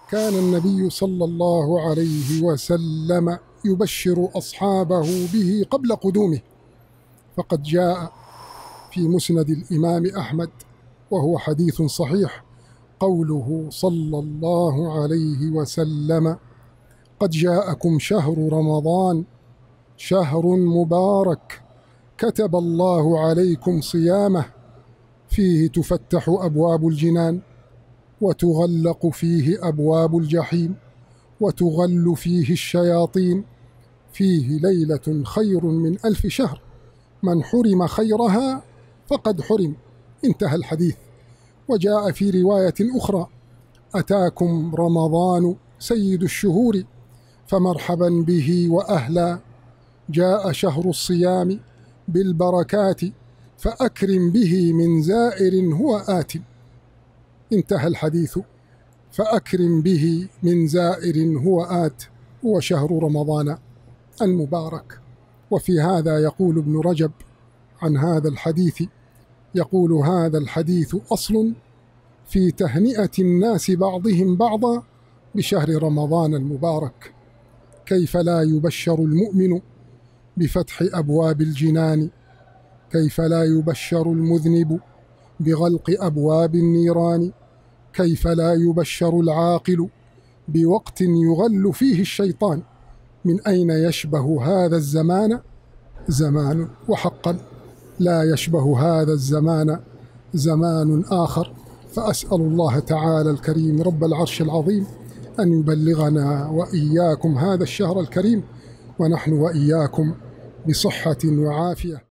كان النبي صلى الله عليه وسلم يبشر أصحابه به قبل قدومه، فقد جاء في مسند الإمام أحمد وهو حديث صحيح قوله صلى الله عليه وسلم: قد جاءكم شهر رمضان شهر مبارك كتب الله عليكم صيامه، فيه تفتح أبواب الجنان وتغلق فيه أبواب الجحيم وتغل فيه الشياطين، فيه ليلة خير من 1000 شهر، من حرم خيرها فقد حرم. انتهى الحديث. وجاء في رواية أخرى: أتاكم رمضان سيد الشهور فمرحبا به وأهلا، جاء شهر الصيام بالبركات فأكرم به من زائر هو آت. انتهى الحديث. فأكرم به من زائر هو آت، هو شهر رمضان المبارك. وفي هذا يقول ابن رجب عن هذا الحديث، يقول: هذا الحديث أصل في تهنئة الناس بعضهم بعضا بشهر رمضان المبارك. كيف لا يبشر المؤمن بفتح أبواب الجنان؟ كيف لا يبشر المذنب بغلق أبواب النيران؟ كيف لا يبشر العاقل بوقت يغل فيه الشيطان؟ من أين يشبه هذا الزمان زمان؟ وحقا لا يشبه هذا الزمان زمان آخر. فأسأل الله تعالى الكريم رب العرش العظيم أن يبلغنا وإياكم هذا الشهر الكريم، ونحن وإياكم بصحة وعافية.